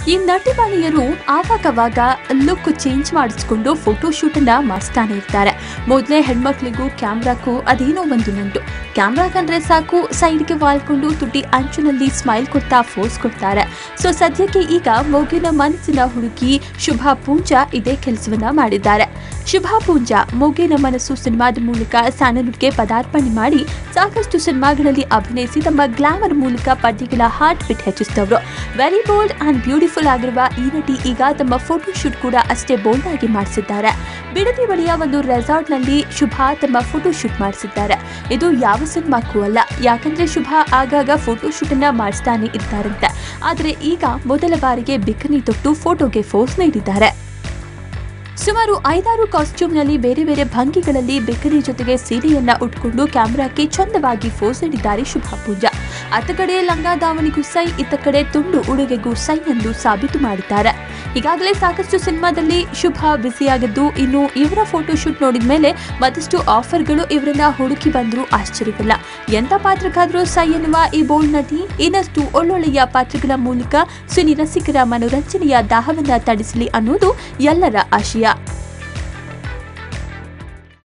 ಈ ನಟಿಮಣಿಯರು ಆವಾಗವಾಗ ಲುಕ್ ಚೇಂಜ್ ಮಾಡಿಸ್ಕೊಂಡು ಫೋಟೋ ಶೂಟ್ ಅನ್ನ ಮಾಡಿಸ್ತಾನೆ ಇರ್ತಾರೆ. ಮೊದಲೇ ಹೆಣ್ಮಕ್ಳಿಗೂ ಕ್ಯಾಮ್ರಾಕ್ಕೂ ಅದೇನೋ ಒಂದು ನಂಟು. ಕ್ಯಾಮ್ರಾ ಕಂಡ್ರೆ ಸಾಕು ಸೈಡ್ಗೆ ವಾಲ್ಕೊಂಡು ತುಟಿ ಅಂಚಿನಲ್ಲಿ ಸ್ಮೈಲ್ ಕೊಡ್ತಾ ಫೋಸ್ ಕೊಡ್ತಾರೆ. ಸೊ ಸದ್ಯಕ್ಕೆ ಈಗ ಮೊಗ್ಗಿನ ಮನಸ್ಸಿನ ಹುಡುಗಿ ಶುಭಾ ಪೂಂಜಾ ಇದೇ ಕೆಲಸವನ್ನ ಮಾಡಿದ್ದಾರೆ. ಶುಭಾ ಪೂಂಜಾ ಮೊಗ್ಗಿನ ಮನಸ್ಸು ಸಿನಿಮಾದ ಮೂಲಕ ಸ್ಯಾಂಡಲ್ವುಡ್ಗೆ ಪದಾರ್ಪಣೆ ಮಾಡಿ ಸಾಕಷ್ಟು ಸಿನಿಮಾಗಳಲ್ಲಿ ಅಭಿನಯಿಸಿ ತಮ್ಮ ಗ್ಲಾಮರ್ ಮೂಲಕ ಪದ್ಯಗಳ ಹಾರ್ಟ್ ಬಿಟ್ ಹೆಚ್ಚಿಸಿದವರು. ವೆರಿ ಬೋಲ್ಡ್ ಅಂಡ್ ಬ್ಯೂಟಿಫುಲ್ ಆಗಿರುವ ಈ ನಟಿ ಈಗ ತಮ್ಮ ಫೋಟೋ ಶೂಟ್ ಕೂಡ ಅಷ್ಟೇ ಬೋಲ್ಡ್ ಆಗಿ ಮಾಡಿಸಿದ್ದಾರೆ. ಬಿಡದಿ ಬಳಿಯ ಒಂದು ರೆಸಾರ್ಟ್ ನಲ್ಲಿ ಶುಭಾ ತಮ್ಮ ಫೋಟೋ ಶೂಟ್ ಮಾಡಿಸಿದ್ದಾರೆ. ಇದು ಯಾವ ಸಿನಿಮಾಕ್ಕೂ ಅಲ್ಲ, ಯಾಕಂದ್ರೆ ಶುಭಾ ಆಗಾಗ ಫೋಟೋ ಶೂಟ್ ಅನ್ನ ಮಾಡಿಸ್ತಾನೆ ಇರ್ತಾರಂತೆ. ಆದ್ರೆ ಈಗ ಮೊದಲ ಬಾರಿಗೆ ಬಿಕಿನಿ ತೊಟ್ಟು ಫೋಟೋಗೆ ಫೋಸ್ ನೀಡಿದ್ದಾರೆ. ಸುಮಾರು 5-6 ಕಾಸ್ಟ್ಯೂಮ್ನಲ್ಲಿ ಬೇರೆ ಬೇರೆ ಭಂಗಿಗಳಲ್ಲಿ ಬಿಕಿನಿ ಜೊತೆಗೆ ಸೀರೆಯನ್ನ ಉಟ್ಕೊಂಡು ಕ್ಯಾಮೆರಾಕ್ಕೆ ಚಂದವಾಗಿ ಫೋಸ್ ನೀಡಿದ್ದಾರೆ ಶುಭಾ ಪೂಂಜಾ. ಅತ್ತ ಕಡೆ ಲಂಗ ದಾವಣಿಗೂ ಸೈ, ಇತ್ತ ಕಡೆ ತುಂಡು ಉಡುಗೆಗೂ ಸೈ ಎಂದು ಸಾಬೀತು ಮಾಡಿದ್ದಾರೆ. ಈಗಾಗಲೇ ಸಾಕಷ್ಟು ಸಿನಿಮಾದಲ್ಲಿ ಶುಭಾ ಬ್ಯುಸಿಯಾಗಿದ್ದು, ಇನ್ನು ಇವರ ಫೋಟೋ ಶೂಟ್ ನೋಡಿದ ಮೇಲೆ ಮತ್ತಷ್ಟು ಆಫರ್ಗಳು ಇವರನ್ನ ಹುಡುಕಿ ಬಂದರೂ ಆಶ್ಚರ್ಯವಿಲ್ಲ. ಎಂಥ ಪಾತ್ರಕ್ಕಾದರೂ ಸೈ ಎನ್ನುವ ಈ ಬೋಲ್ಡ್ ನಟಿ ಇನ್ನಷ್ಟು ಒಳ್ಳೊಳ್ಳೆಯ ಪಾತ್ರಗಳ ಮೂಲಕ ಸಿನಿ ರಸಿಕರ ಮನೋರಂಜನೆಯ ದಾಹವನ್ನ ತಡಿಸಲಿ ಅನ್ನೋದು ಎಲ್ಲರ ಆಶಯ.